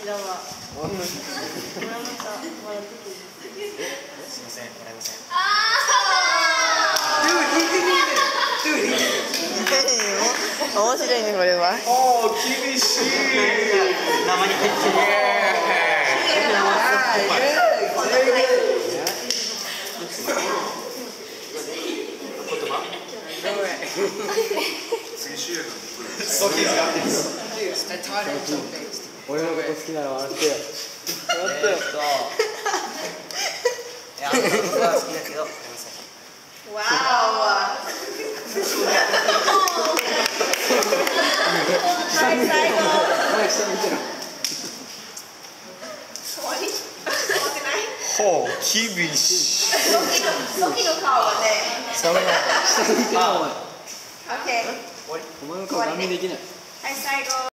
間は。村本笑ってて。 すいません、笑いません。 面白いね、これは。 おお、厳しい。生に入ってる。 俺のこと好きなら笑ってよ。笑ってよ。 いや、僕は好きだけど。 わあ。最後。 下見てろ。 ほう、厳しい。 ソキの顔はね。 下見てろ、お前。 オッケー。 お前の顔顔面できない。 はい、最後。